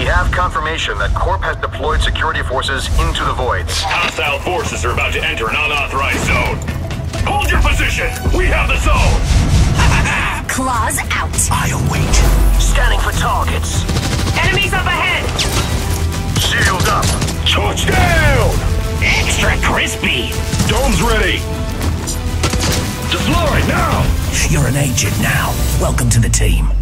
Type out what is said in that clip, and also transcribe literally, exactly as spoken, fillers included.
have confirmation that Corp has deployed security forces into the voids. Hostile forces are about to enter an unauthorized zone. Hold your position! We have the zone! Claws out. I await. Scanning for targets. Enemies up ahead. Shield up. Touchdown! Extra crispy. Dome's ready. Deploy now! You're an agent now. Welcome to the team.